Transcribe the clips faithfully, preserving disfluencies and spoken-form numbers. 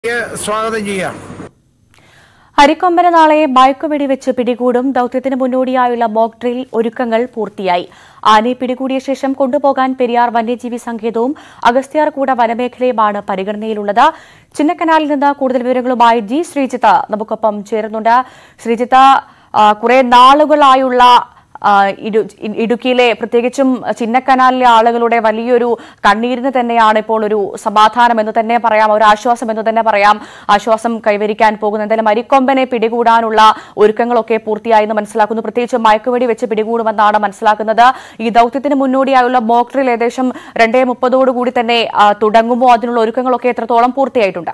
സ്വാഗതം ചെയ്യാം. അരിക്കൊമ്പന് നാളെ മയക്കുവെടി വെച്ച് പിടികൂടും. ദൌത്യത്തിന് മുന്നോടിയായുള്ള മോക്ക് ഡ്രിൽ ഒരുക്കങ്ങൾ പൂർത്തിയായി. ആനയെ പിടികൂടിയ ശേഷം കൊണ്ടുപോകാൻ പെരിയാർ വന്യജീവി സങ്കേതവും അഗസ്ത്യാർകൂട വനമേഖലയുമാണ് പരിഗണനയിലുള്ളത്. ചിന്നക്കനാലിൽ നിന്ന് കൂടുതൽ വിവരങ്ങളുമായി ജി ശ്രീജിത്ത് നമുക്കൊപ്പം ചേരുന്നുണ്ട്. ശ്രീജിത്ത്, കുറെ നാളുകളായുള്ള ഇടുക്കിയിലെ പ്രത്യേകിച്ചും ചിന്നക്കനാലിലെ ആളുകളുടെ വലിയൊരു കണ്ണീരിന് തന്നെയാണ് ഇപ്പോൾ ഒരു സമാധാനം എന്ന് തന്നെ പറയാം, ഒരു ആശ്വാസം എന്ന് തന്നെ പറയാം, ആശ്വാസം കൈവരിക്കാൻ പോകുന്നത്. എന്തായാലും അരിക്കൊമ്പനെ പിടികൂടാനുള്ള ഒരുക്കങ്ങളൊക്കെ പൂർത്തിയായി എന്ന് മനസ്സിലാക്കുന്നു. പ്രത്യേകിച്ച് മയക്കുവെടി വെച്ച് പിടികൂടുമെന്നാണ് മനസ്സിലാക്കുന്നത്. ഈ ദൌത്യത്തിന് മുന്നോടിയായുള്ള മോക്ക് ഡ്രിൽ ഏകദേശം രണ്ടേ മുപ്പതോടുകൂടി തന്നെ തുടങ്ങുമോ? അതിനുള്ള ഒരുക്കങ്ങളൊക്കെ എത്രത്തോളം പൂർത്തിയായിട്ടുണ്ട്?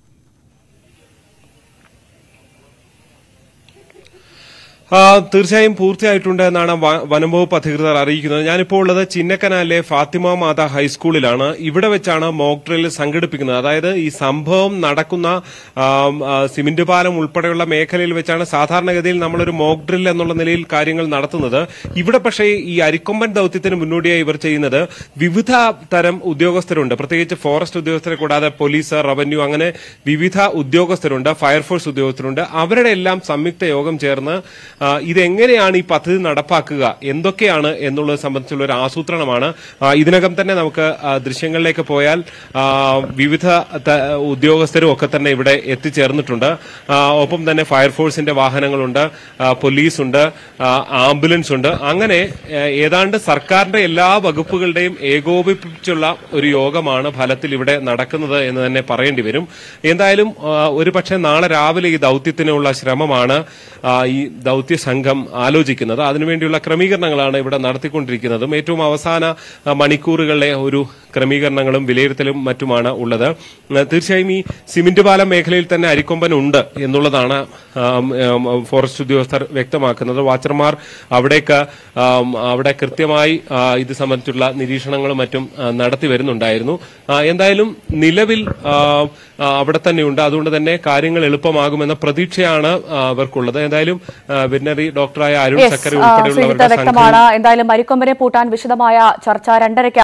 തീർച്ചയായും പൂർത്തിയായിട്ടുണ്ട് എന്നാണ് വനം വകുപ്പ് അധികൃതർ അറിയിക്കുന്നത്. ഞാനിപ്പോൾ ഉള്ളത് ചിന്നക്കനാലിലെ ഫാത്തിമ മാത ഹൈസ്കൂളിലാണ്. ഇവിടെ വെച്ചാണ് മോക്ക് ഡ്രിൽ സംഘടിപ്പിക്കുന്നത്. അതായത് ഈ സംഭവം നടക്കുന്ന സിമന്റ് പാലം ഉൾപ്പെടെയുള്ള മേഖലയിൽ വെച്ചാണ് സാധാരണഗതിയിൽ നമ്മളൊരു മോക്ക് ഡ്രിൽ എന്നുള്ള നിലയിൽ കാര്യങ്ങൾ നടത്തുന്നത്. ഇവിടെ പക്ഷേ ഈ അരിക്കൊമ്പൻ ദൌത്യത്തിന് മുന്നോടിയായി ഇവർ ചെയ്യുന്നത് വിവിധ തരം ഉദ്യോഗസ്ഥരുണ്ട്. പ്രത്യേകിച്ച് ഫോറസ്റ്റ് ഉദ്യോഗസ്ഥരെ കൂടാതെ പോലീസ്, റവന്യൂ, അങ്ങനെ വിവിധ ഉദ്യോഗസ്ഥരുണ്ട്, ഫയർഫോഴ്സ് ഉദ്യോഗസ്ഥരുണ്ട്. അവരുടെ എല്ലാം സംയുക്ത യോഗം ചേർന്ന് ഇതെങ്ങനെയാണ് ഈ പദ്ധതി നടപ്പാക്കുക, എന്തൊക്കെയാണ് എന്നുള്ളത് സംബന്ധിച്ചുള്ള ഒരു ആസൂത്രണമാണ്. ഇതിനകം തന്നെ നമുക്ക് ദൃശ്യങ്ങളിലേക്ക് പോയാൽ വിവിധ ഉദ്യോഗസ്ഥരും ഒക്കെ തന്നെ ഇവിടെ എത്തിച്ചേർന്നിട്ടുണ്ട്. ഒപ്പം തന്നെ ഫയർഫോഴ്സിന്റെ വാഹനങ്ങളുണ്ട്, പോലീസുണ്ട്, ആംബുലൻസ് ഉണ്ട്. അങ്ങനെ ഏതാണ്ട് സർക്കാരിന്റെ എല്ലാ വകുപ്പുകളുടെയും ഏകോപിപ്പിച്ചുള്ള ഒരു യോഗമാണ് ഫലത്തിൽ ഇവിടെ നടക്കുന്നത് എന്ന് തന്നെ പറയേണ്ടി വരും. എന്തായാലും ഒരു പക്ഷേ നാളെ രാവിലെ ഈ ദൌത്യത്തിനുള്ള ശ്രമമാണ് ഈ ദൌത്യ സംഘം ആലോചിക്കുന്നത്. അതിനുവേണ്ടിയുള്ള ക്രമീകരണങ്ങളാണ് ഇവിടെ നടത്തിക്കൊണ്ടിരിക്കുന്നതും. ഏറ്റവും അവസാന മണിക്കൂറുകളിലെ ഒരു ക്രമീകരണങ്ങളും വിലയിരുത്തലും മറ്റുമാണ് ഉള്ളത്. തീർച്ചയായും ഈ സിമന്റ് പാലം മേഖലയിൽ തന്നെ അരിക്കൊമ്പൻ ഉണ്ട് എന്നുള്ളതാണ് ഫോറസ്റ്റ് ഉദ്യോഗസ്ഥർ വ്യക്തമാക്കുന്നത്. വാച്ചർമാർ അവിടേക്ക് അവിടെ കൃത്യമായി ഇത് സംബന്ധിച്ചുള്ള നിരീക്ഷണങ്ങളും മറ്റും നടത്തി വരുന്നുണ്ടായിരുന്നു. എന്തായാലും നിലവിൽ അവിടെ തന്നെയുണ്ട്. അതുകൊണ്ട് തന്നെ കാര്യങ്ങൾ എളുപ്പമാകുമെന്ന പ്രതീക്ഷയാണ് അവർക്കുള്ളത്. എന്തായാലും വെറ്ററിനറി ഡോക്ടറായ അരുൺ സക്കറി ഉൾപ്പെടെയുള്ളവരുടെ വ്യക്തമാണ്. എന്തായാലും അരിക്കൊമ്പനെ പൂട്ടാൻ വിശദമായ ചർച്ച രണ്ടരയ്ക്ക്